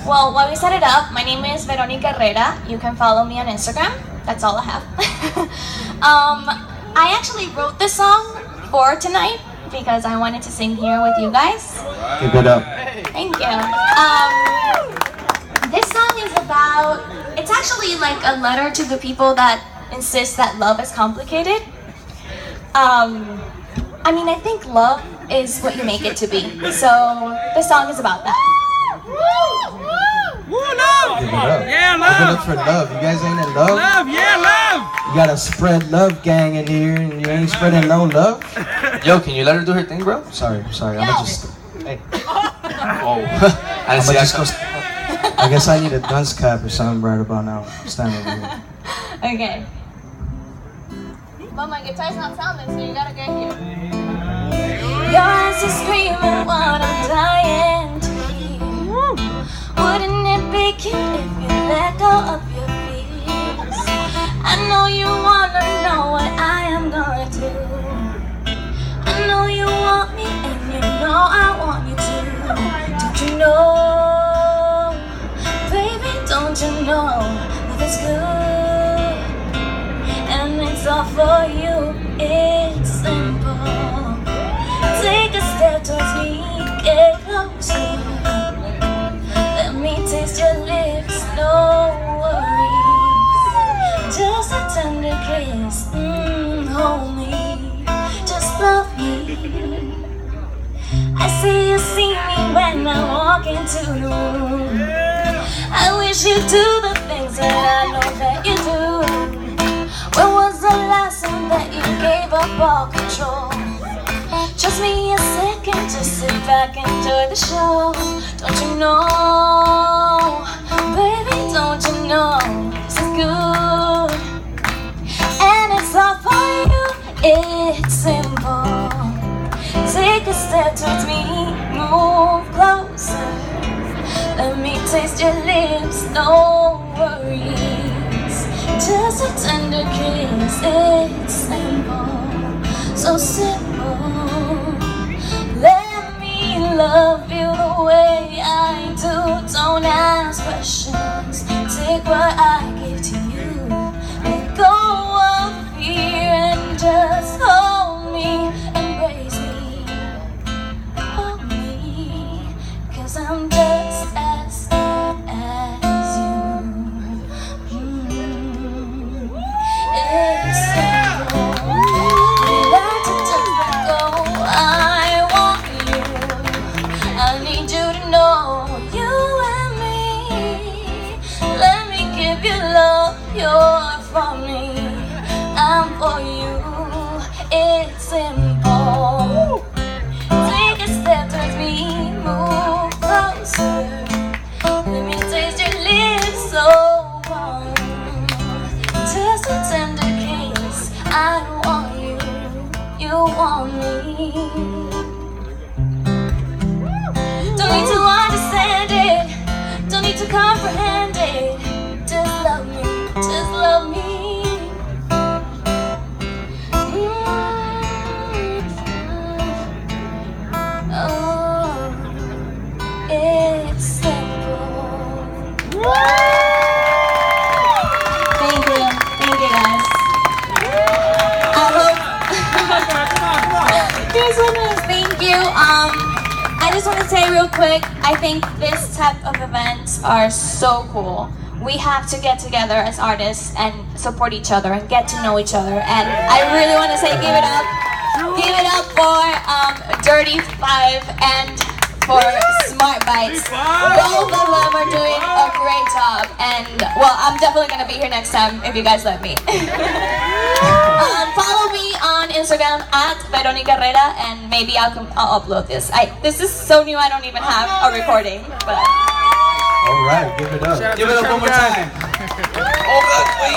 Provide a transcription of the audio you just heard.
Well, while we set it up, my name is Verónica Herrera. You can follow me on Instagram. That's all I have. I actually wrote this song for tonight because I wanted to sing here with you guys. Give it up. Thank you. This song is about, it's actually like a letter to the people that insist that love is complicated. I mean, I think love is what you make it to be. So this song is about that. Woo, love! Give it up. Yeah, love! Give it up for love. You guys ain't in love? Love, yeah, love! You got a spread love gang in here and you ain't spreading no love? Yo, can you let her do her thing, bro? Sorry. I'ma just... Hey. Oh. I didn't see that. I guess I need a dunce cap or something right about now. Stand over here. Okay. But my guitar's not sounding, so you gotta get here. Your eyes are screaming what I'm dying to hear. Wouldn't it be cute if you let go of your fears? I know you wanna know what I am gonna do. I know you want me and you know I want you to. Don't you know, baby, don't you know that it's good? And it's all for you, it's simple. Take a step towards me, get closer. Let me taste your lips, no worries. Just a tender kiss, hold me, just love me. I see me when I walk into the room. I wish you do the things that I know that you do. When was the last time that you gave up all control? Just me a second, just sit back, enjoy the show. Don't you know, baby, don't you know, this is good. And it's all for you, it's simple. Take a step towards me, move closer. Let me taste your lips, no worries. Just a tender kiss, it's simple, so simple. Let me love you the way I do. Don't ask questions, take what I give to you. Let go of fear and just hold me, embrace me, hold me, 'cause I'm just as good as you. It's simple. We like to just let go. I want you. I need you to know you and me. Let me give you love. You're for me. I'm for you. It's simple. Take a step towards me. Move closer. Let me taste your lips so warm. Just a tender kiss. I want you. You want me. Don't need to understand it. Don't need to comprehend it. Just love me. Just love me. Oh, it's simple. Thank you guys. I hope. Here's one of those. Thank you. I just want to say real quick, I think this type of events are so cool. We have to get together as artists and support each other and get to know each other. And I really want to say give it up. Give it up for Dirty 5 and for Smart Bites. Both of them are doing a great job. And, well, I'm definitely going to be here next time if you guys let me. Follow me on Instagram at Veronica Herrera, and maybe I'll upload this. This is so new, I don't even have a recording. But. All right, give it up. Give it up one more time. Oh, God, wait.